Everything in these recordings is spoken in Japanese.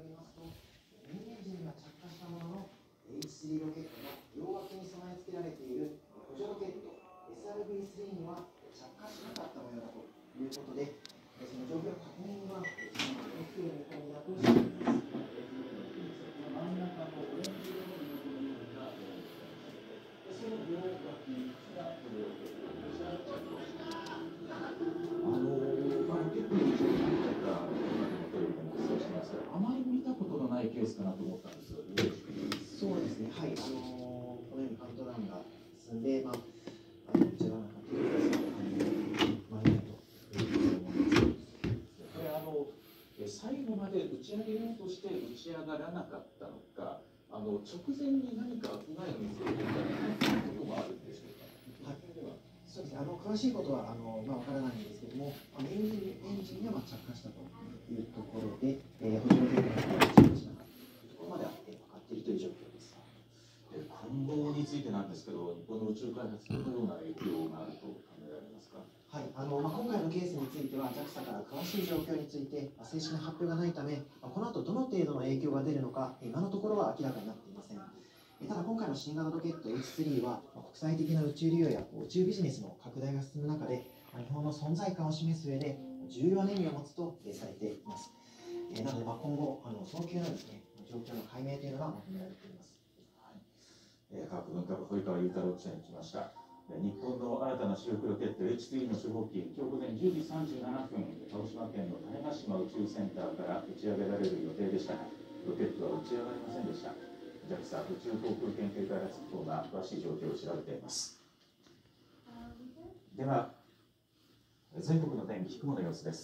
りますと、メインエンジンには着火したものの、H3 ロケットの両脇に備え付けられている補助ロケット SRB3 には着火しなかった模様だということで、その状況確認は今後できる見込みだとしています。 真ん中のオレンジ色の部分がその両脇が補助ロケットロケットについて何回か今のテレビでもお伝えしましたが、あまり見たことのないケースかなと思ったんですが、 そうですね、はい、このようにカウントダウンが進んで、こちらなんかというか、間に合うというふうに思います。 これ最後まで打ち上げようとして打ち上がらなかったのか、直前に何か不具合を見つけていたということもあるんでしょうか。 そうですね、詳しいことはわからないんですけれども、エンジンには着火したというところで、補助ロケットが着火しなかったというところまでは分かっているという状況です。 今後についてなんですけど、日本の宇宙開発、どのような影響があると考えられますか。 はい、今回のケースについては、JAXA から詳しい状況について正式な発表がないため、この後どの程度の影響が出るのか、今のところは明らかになっていません。ただ、今回の新型ロケット H3 は、国際的な宇宙利用や宇宙ビジネスの拡大が進む中で、日本の存在感を示す上で、重要な意味を持つとされています。なので、今後、早急なですね、状況の解明というのが求められています。 科学文化部堀川雄太郎記者に来ました。日本の新たな主力ロケット H3 の初号機、今日午前10時37分、鹿児島県の種子島宇宙センターから打ち上げられる予定でしたが、ロケットは打ち上がりませんでした。JAXA 宇宙航空研究開発機構が詳しい状況を調べています。では、全国の天気、雲の様子です。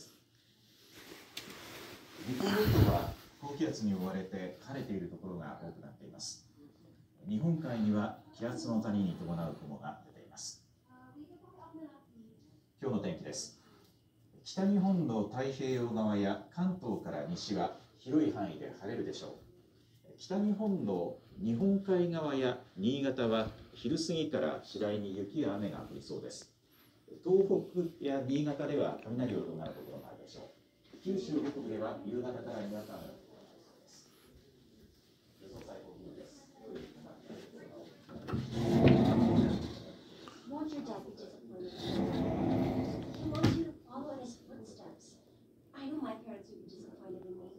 日本列島は高気圧に覆われて晴れているところが多くなっています。日本海には気圧の谷に伴う雲が出ています。今日の天気です。北日本の太平洋側や関東から西は広い範囲で晴れるでしょう。北日本の日本海側や新潟は昼過ぎから次第に雪や雨が降りそうです。東北や新潟では雷を伴うところがあるでしょう。九州北部では夕方からにわか雨が降るところがあります。予想最高気温です。 Want your dad to disappoint you. He wants you to follow in his footsteps. I know my parents would be disappointed in me.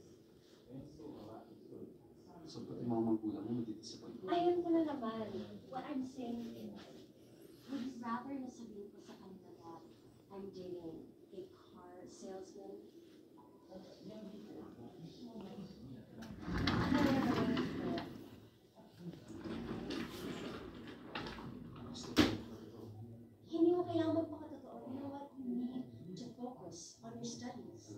Ayun ko na naman. What I'm saying is, would you rather na sabihin ko sa kanila that I'm dating a car salesman? Hindi mo kailangan magpakatotoo. You know what? You need to focus on your studies.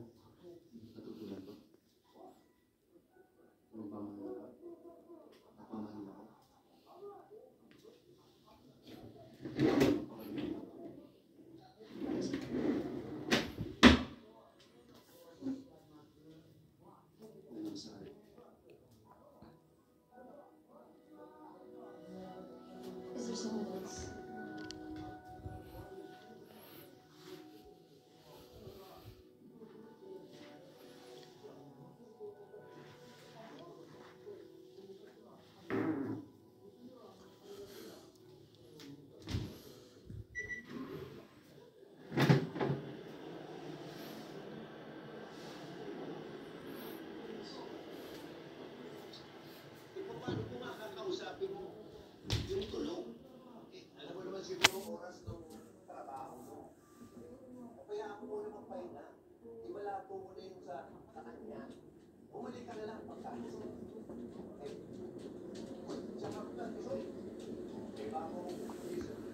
Is there someone else? Paano kung makakausapin mo yung tulong? Alam mo naman siguro oras ng trabaho mo. O kaya ako muna magpahinga. Iwala po muna yung sa kanya. Bumalik ka na lang pagkakas. Tsaka ko lang, sorry. May bago